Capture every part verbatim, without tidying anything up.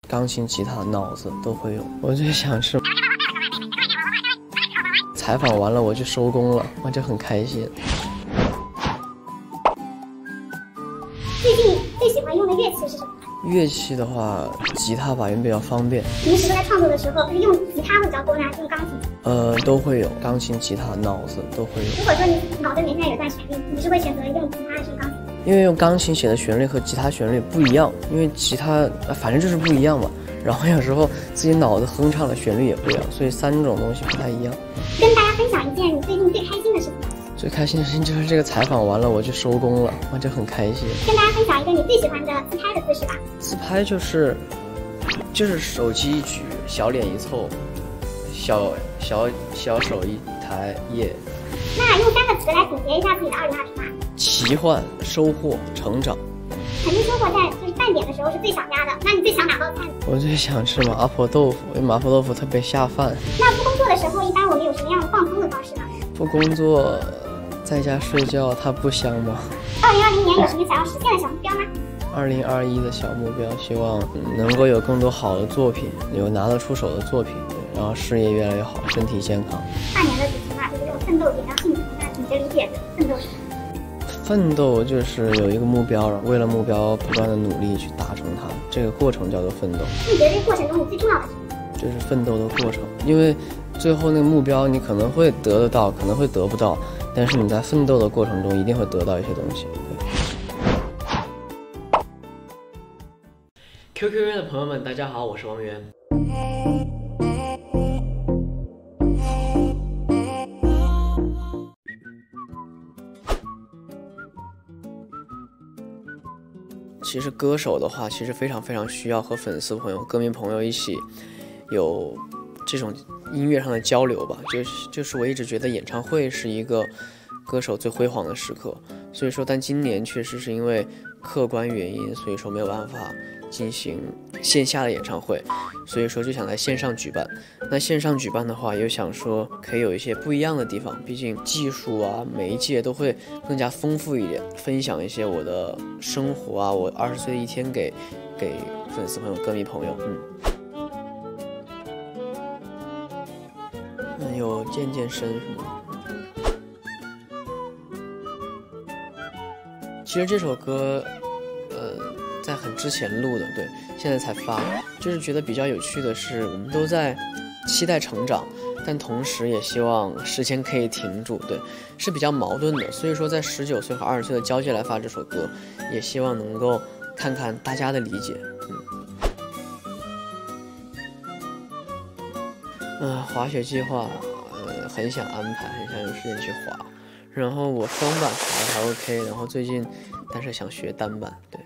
钢琴、吉他、脑子都会用。我最想是采访完了我就收工了，我就很开心。 最近最喜欢用的乐器是什么？ 乐器的话，吉他吧，因为比较方便。 平时在创作的时候，是用吉他会比较多呢，还是用钢琴？ 呃，都会有，钢琴、吉他、脑子都会有。 如果说你脑子里面现在有段旋律，你是会选择用吉他还是用钢琴？ 因为用钢琴写的旋律和吉他旋律不一样，因为吉他反正就是不一样嘛。然后有时候自己脑子哼唱的旋律也不一样，所以三种东西不太一样。 跟大家分享一件你最近最开心的事情。 最开心的事情就是这个采访完了我就收工了，我就很开心。 跟大家分享一个你最喜欢的自拍的姿势吧。 自拍就是就是手机一举，小脸一凑，小小小手一抬，耶。 那用三个词来总结一下自己的二零二零吧。 奇幻、收获、成长。 肯定说过在就是饭点的时候是最想家的，那你最想哪道菜？ 我最想吃麻婆豆腐，因为麻婆豆腐特别下饭。 那不工作的时候，一般我们有什么样的放松的方式呢？ 不工作，在家睡觉，它不香吗？ 二零二零年有什么想要实现的小目标吗？ 二零二一的小目标，希望能够有更多好的作品，有拿得出手的作品，然后事业越来越好，身体健康。 半年的主题嘛，就是这种奋斗点亮幸福。那你的理解的奋斗是什么？ 奋斗就是有一个目标，为了目标不断的努力去达成它，这个过程叫做奋斗。 你觉得这个过程中你最重要的是什么？ 就是奋斗的过程，因为最后那个目标你可能会得得到，可能会得不到，但是你在奋斗的过程中一定会得到一些东西。Q Q 音乐的朋友们，大家好，我是王源。其实歌手的话，其实非常非常需要和粉丝朋友、歌迷朋友一起有这种音乐上的交流吧。就是就是我一直觉得演唱会是一个歌手最辉煌的时刻，所以说，但今年确实是因为客观原因，所以说没有办法进行线下的演唱会，所以说就想在线上举办。那线上举办的话，又想说可以有一些不一样的地方，毕竟技术啊、媒介都会更加丰富一点，分享一些我的生活啊，我二十岁的一天给给粉丝朋友、歌迷朋友，嗯，嗯，有健健身是吗？其实这首歌，呃。在很之前录的，对，现在才发，就是觉得比较有趣的是，我们都在期待成长，但同时也希望时间可以停住，对，是比较矛盾的。所以说，在十九岁和二十岁的交界来发这首歌，也希望能够看看大家的理解，嗯，呃，滑雪计划，呃，很想安排，很想有时间去滑，然后我双板滑的还 OK， 然后最近，但是想学单板，对。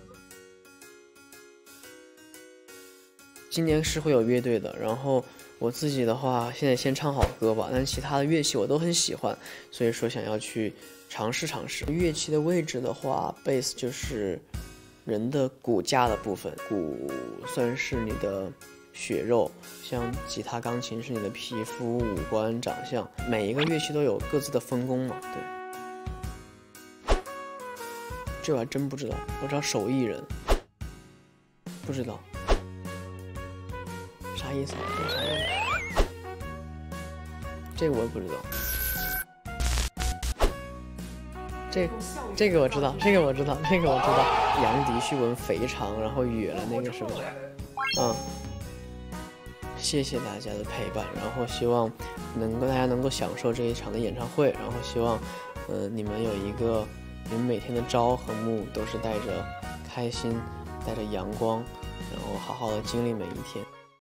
今年是会有乐队的，然后我自己的话，现在先唱好歌吧，但其他的乐器我都很喜欢，所以说想要去尝试尝试。乐器的位置的话，贝斯就是人的骨架的部分，骨算是你的血肉，像吉他、钢琴是你的皮肤、五官、长相，每一个乐器都有各自的分工嘛，对。这我还真不知道，我知道手艺人，不知道。啥意思？这啥意思？这个我也不知道。这这个我知道，这个我知道，这个我知道。杨迪旭文肥肠，然后哕了那个是不是？嗯。谢谢大家的陪伴，然后希望能够大家能够享受这一场的演唱会，然后希望，嗯、呃，你们有一个你们每天的朝和暮都是带着开心，带着阳光，然后好好的经历每一天。